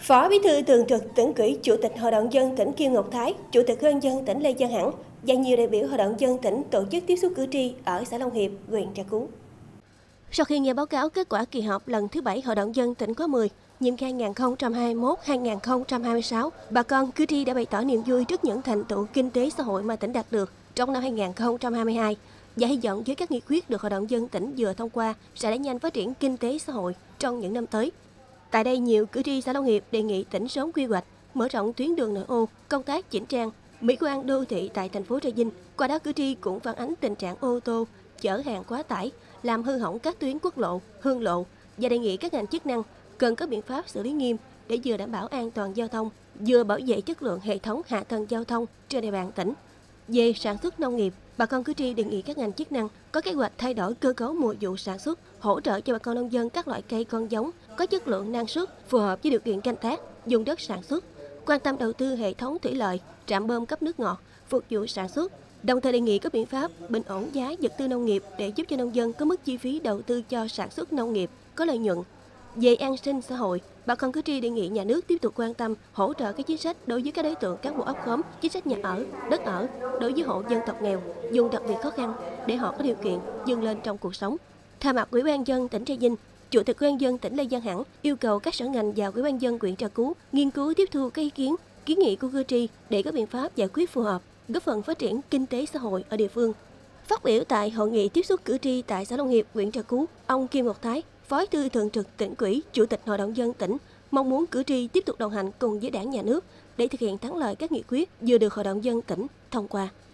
Phó Bí thư Thường trực Tỉnh ủy, Chủ tịch Hội đồng nhân dân tỉnh Kim Ngọc Thái, Chủ tịch Ủy ban nhân dân tỉnh Lê Văn Hẳn và nhiều đại biểu Hội đồng nhân dân tỉnh tổ chức tiếp xúc cử tri ở xã Long Hiệp, huyện Trà Cú. Sau khi nghe báo cáo kết quả kỳ họp lần thứ 7 Hội đồng nhân dân tỉnh khóa 10, nhiệm kỳ 2021-2026, bà con cử tri đã bày tỏ niềm vui trước những thành tựu kinh tế xã hội mà tỉnh đạt được trong năm 2022 và hy vọng với các nghị quyết được Hội đồng nhân dân tỉnh vừa thông qua sẽ đẩy nhanh phát triển kinh tế xã hội trong những năm tới. Tại đây, nhiều cử tri xã Long Hiệp đề nghị tỉnh sớm quy hoạch, mở rộng tuyến đường nội ô, công tác chỉnh trang, mỹ quan đô thị tại thành phố Trà Vinh. Qua đó, cử tri cũng phản ánh tình trạng ô tô chở hàng quá tải, làm hư hỏng các tuyến quốc lộ, hương lộ và đề nghị các ngành chức năng cần có biện pháp xử lý nghiêm để vừa đảm bảo an toàn giao thông, vừa bảo vệ chất lượng hệ thống hạ tầng giao thông trên địa bàn tỉnh. Về sản xuất nông nghiệp, bà con cử tri đề nghị các ngành chức năng có kế hoạch thay đổi cơ cấu mùa vụ sản xuất, hỗ trợ cho bà con nông dân các loại cây con giống có chất lượng năng suất phù hợp với điều kiện canh tác, dùng đất sản xuất, quan tâm đầu tư hệ thống thủy lợi, trạm bơm cấp nước ngọt phục vụ sản xuất. Đồng thời đề nghị có biện pháp bình ổn giá vật tư nông nghiệp để giúp cho nông dân có mức chi phí đầu tư cho sản xuất nông nghiệp có lợi nhuận. Về an sinh xã hội, bà con cử tri đề nghị nhà nước tiếp tục quan tâm hỗ trợ các chính sách đối với các đối tượng cán bộ ấp khóm, chính sách nhà ở, đất ở đối với hộ dân tộc nghèo, vùng đặc biệt khó khăn để họ có điều kiện vươn lên trong cuộc sống. Thay mặt Ủy ban nhân dân tỉnh Trà Vinh, Chủ tịch Ủy ban nhân dân tỉnh Lê Văn Hẳn yêu cầu các sở ngành và Ủy ban nhân dân huyện Trà Cú nghiên cứu tiếp thu các ý kiến, kiến nghị của cử tri để có biện pháp giải quyết phù hợp, góp phần phát triển kinh tế xã hội ở địa phương. Phát biểu tại hội nghị tiếp xúc cử tri tại xã Long Hiệp, huyện Trà Cú, ông Kim Ngọc Thái, Phó Bí thư Thường trực Tỉnh ủy, Chủ tịch Hội đồng nhân dân tỉnh mong muốn cử tri tiếp tục đồng hành cùng với Đảng, Nhà nước để thực hiện thắng lợi các nghị quyết vừa được Hội đồng nhân dân tỉnh thông qua.